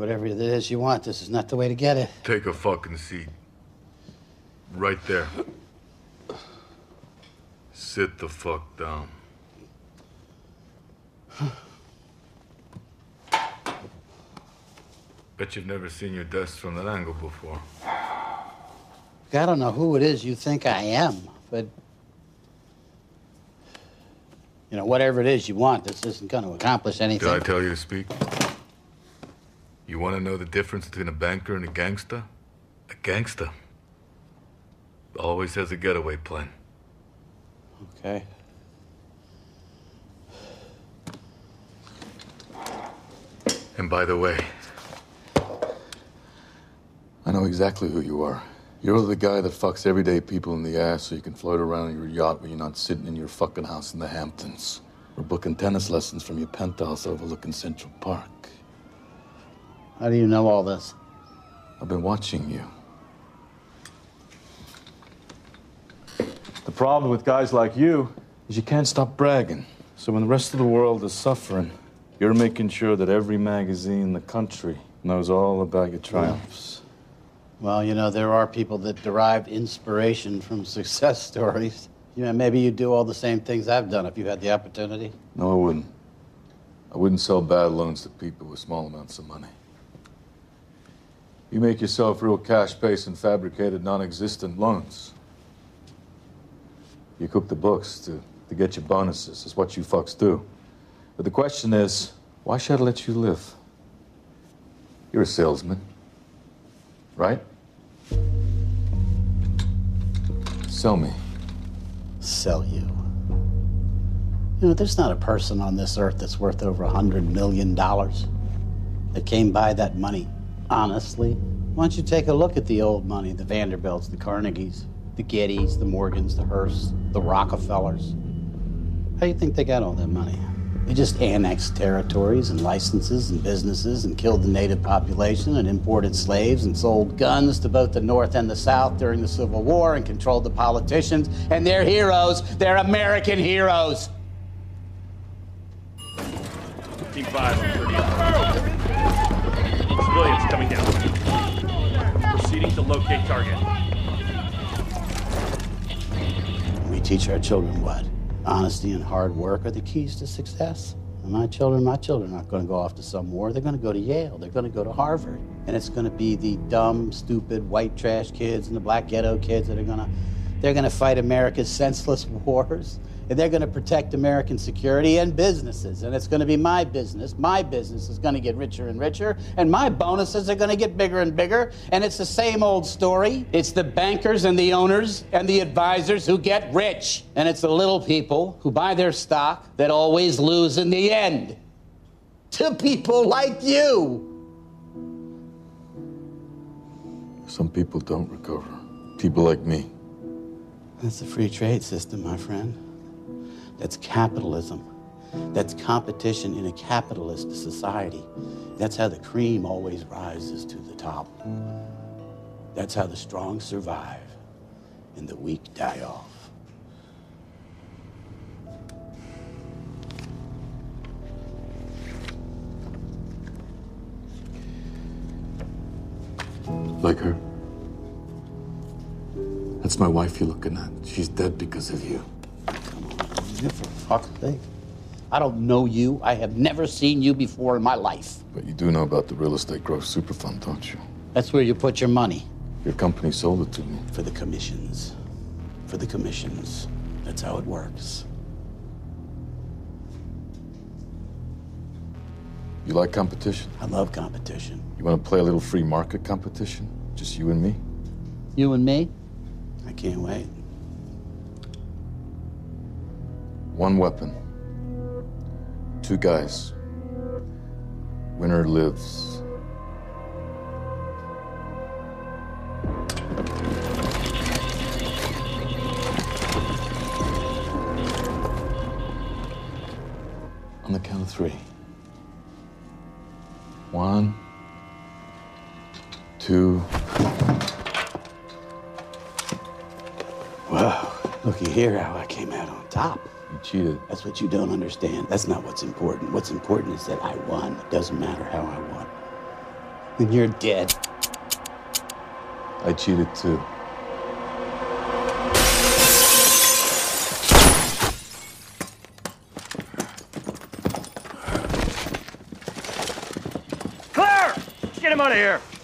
whatever it is you want, this is not the way to get it. Take a fucking seat. Right there. Sit the fuck down. Bet you've never seen your desk from that angle before. I don't know who it is you think I am, but... You know, whatever it is you want, this isn't going to accomplish anything. Did I tell you to speak? You want to know the difference between a banker and a gangster? A gangster always has a getaway plan. Okay. And by the way, I know exactly who you are. You're the guy that fucks everyday people in the ass so you can float around in your yacht when you're not sitting in your fucking house in the Hamptons or booking tennis lessons from your penthouse overlooking Central Park. How do you know all this? I've been watching you. The problem with guys like you is you can't stop bragging. So when the rest of the world is suffering, you're making sure that every magazine in the country knows all about your triumphs. Well, you know, there are people that derive inspiration from success stories. You know, maybe you'd do all the same things I've done if you had the opportunity. No, I wouldn't. I wouldn't sell bad loans to people with small amounts of money. You make yourself real cash-based and fabricated, non-existent loans. You cook the books to get your bonuses. That's what you fucks do. But the question is, why should I let you live? You're a salesman, right? Sell me. Sell you. You know, there's not a person on this earth that's worth over $100 million that came by that money honestly. Why don't you take a look at the old money, the Vanderbilts, the Carnegies, the Gettys, the Morgans, the Hearsts, the Rockefellers. How do you think they got all that money? They just annexed territories and licenses and businesses and killed the native population and imported slaves and sold guns to both the North and the South during the Civil War and controlled the politicians. And they're heroes. They're American heroes. Team 5 on 30. Civilians coming down. Proceeding to locate target. We teach our children what? Honesty and hard work are the keys to success. And my children are not going to go off to some war. They're going to go to Yale. They're going to go to Harvard. And it's going to be the dumb, stupid, white trash kids and the black ghetto kids that are they're going to fight America's senseless wars. And they're going to protect American security and businesses. And it's going to be my business. My business is going to get richer and richer. And my bonuses are going to get bigger and bigger. And it's the same old story. It's the bankers and the owners and the advisors who get rich. And it's the little people who buy their stock that always lose in the end. To people like you. Some people don't recover. People like me. That's the free trade system, my friend. That's capitalism. That's competition in a capitalist society. That's how the cream always rises to the top. That's how the strong survive and the weak die off. Like her? That's my wife you're looking at. She's dead because of you. For fuck's sake. I don't know you. I have never seen you before in my life. But you do know about the real estate growth super fund, don't you? That's where you put your money. Your company sold it to me. For the commissions. For the commissions. That's how it works. You like competition? I love competition. You want to play a little free market competition? Just you and me? You and me? I can't wait. One weapon. 2 guys. Winner lives. On the count of 3. 1, 2. Wow, looky here how I came out on top. You cheated. That's what you don't understand. That's not what's important. What's important is that I won. It doesn't matter how I won. When you're dead. I cheated too. Claire! Get him out of here!